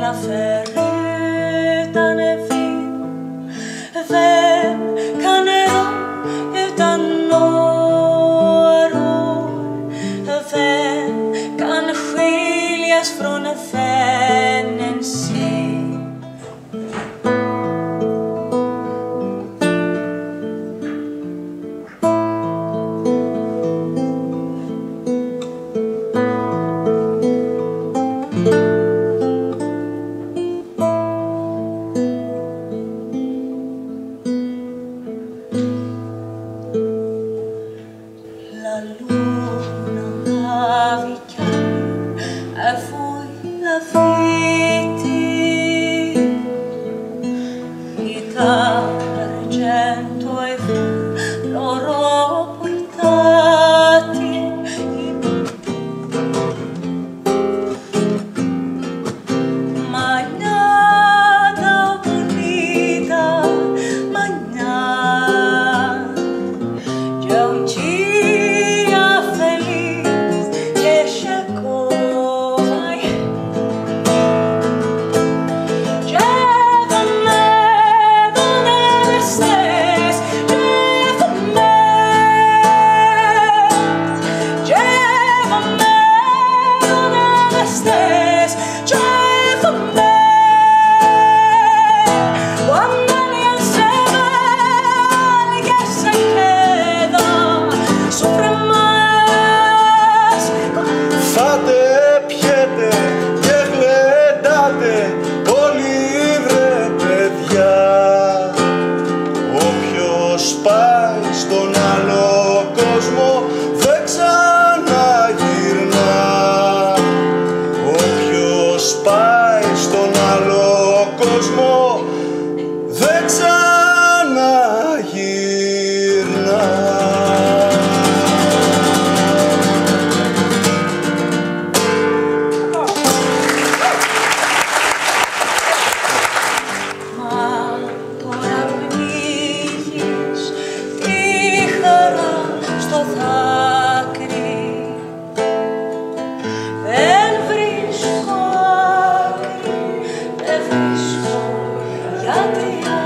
αναφέρει τα νεφή, δεν κανένα ήταν νόαρο, δεν καν χίλιας φρονεθένεν σύ. La luna avvicchiai e fui la viti, vita d'argento e loro portati, magnata bonita, magnata, già un πάει στον άλλο κόσμο δεν ξαναγυρνά. Όποιος πάει στον άλλο κόσμο δεν ξαναγυρνά. Στο δάκρυ δεν βρίσκω άκρη, δεν βρίσκω γιατριά.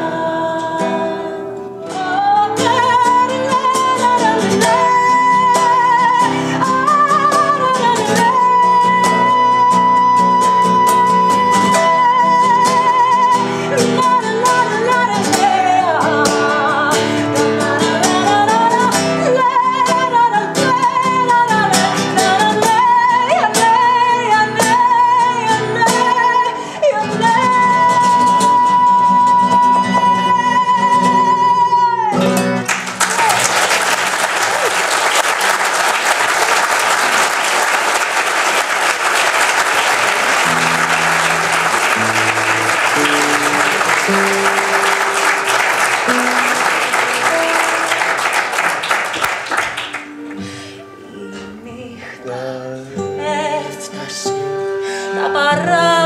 Έφτασε τα παρά